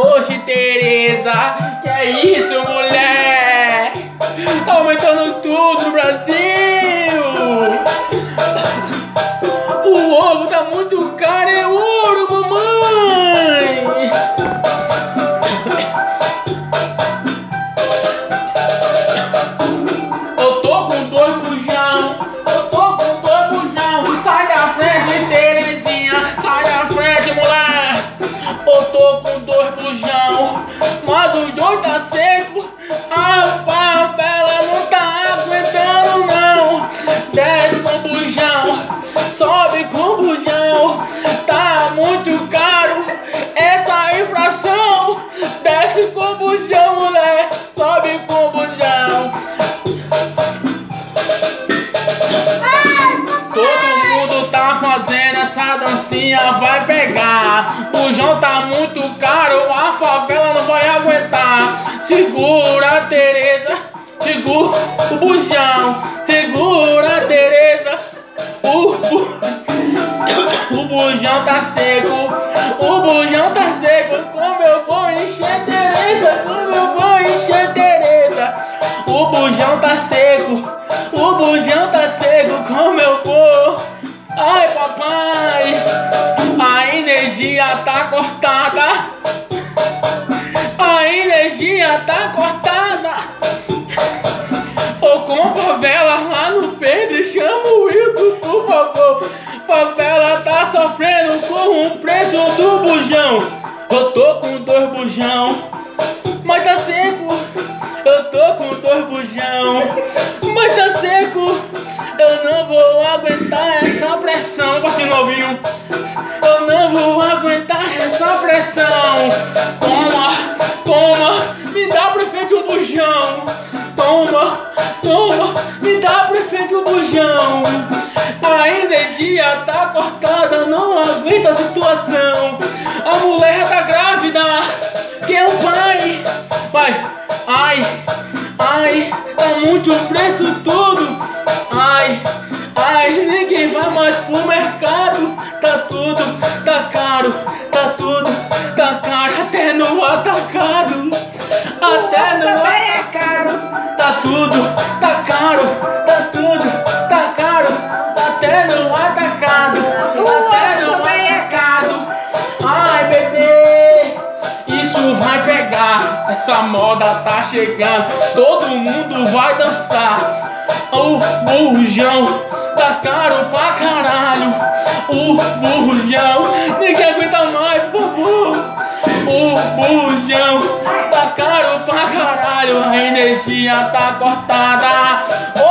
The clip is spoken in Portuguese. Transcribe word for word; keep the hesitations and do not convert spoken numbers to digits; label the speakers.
Speaker 1: Oxe, Tereza, que é isso, mulher? Tá aumentando tudo no Brasil. O ovo tá muito caro, é ouro, mamãe. Eu tô com dois bujão, eu tô com dois bujão. Sai da frente, Terezinha, sai da frente, mulher. Eu tô com dois bujão, mas os dois tá seco. A favela não tá aguentando não. Desce com bujão, sobe com bujão. Tá muito caro essa inflação. Desce com bujão, mulher, sobe com bujão. Todo mundo tá fazendo essa dancinha, vai pegar. Bujão tá muito caro, a favela não vai aguentar. Segura, Tereza, segura o bujão. Segura, Tereza, o, bu... o bujão tá seco. O bujão tá seco, como eu vou encher, Tereza? Como eu vou encher, Tereza? O bujão tá seco, o bujão tá seco, como eu vou? Ai, papai, a energia tá cortada. A energia tá cortada. Ô, compra vela lá no Pedro, chama o Wilton, por favor. Favela tá sofrendo com o preço do bujão. Eu tô com dois bujão, mas tá seco. Eu tô com dois bujão, mas tá seco. Eu não vou aguentar essa pressão, passe novinho. Eu não vou aguentar essa pressão. Toma, toma, me dá, prefeito, um bujão. Toma, toma, me dá, prefeito, um bujão. A energia tá cortada, não aguenta a situação. A mulher tá grávida, quem é o pai? Pai, ai, ai, tá muito preço tudo. Ai, ai, ninguém vai mais pro mercado. Tá tudo, tá caro, tá tudo, tá caro. Até no atacado, até no atacado. Tá tudo, tá caro, tá tudo, tá caro. Até no atacado, até no atacado. Ai, bebê, isso vai pegar. Essa moda tá chegando, todo mundo vai dançar. O bujão tá caro pra caralho. O bujão, ninguém aguenta mais, por favor. O bujão tá caro pra caralho. A energia tá cortada.